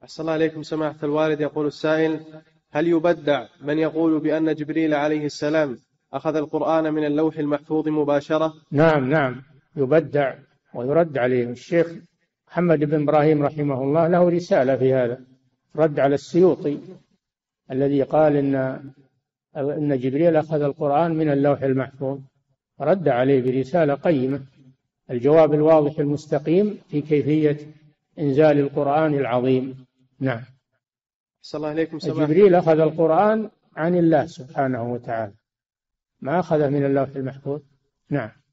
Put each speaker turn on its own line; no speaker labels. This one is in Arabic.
أحسن الله عليكم سماحة الوالد. يقول السائل: هل يبدع من يقول بأن جبريل عليه السلام أخذ القرآن من اللوح المحفوظ مباشرة؟
نعم نعم، يبدع ويرد عليه. الشيخ محمد بن إبراهيم رحمه الله له رسالة في هذا، رد على السيوطي الذي قال إن جبريل أخذ القرآن من اللوح المحفوظ، رد عليه برسالة قيمة، الجواب الواضح المستقيم في كيفية إنزال القرآن العظيم. نعم.
أحسن الله عليكم سماحة.
جبريل أخذ القرآن عن الله سبحانه وتعالى، ما أخذه من اللوح المحفوظ. نعم.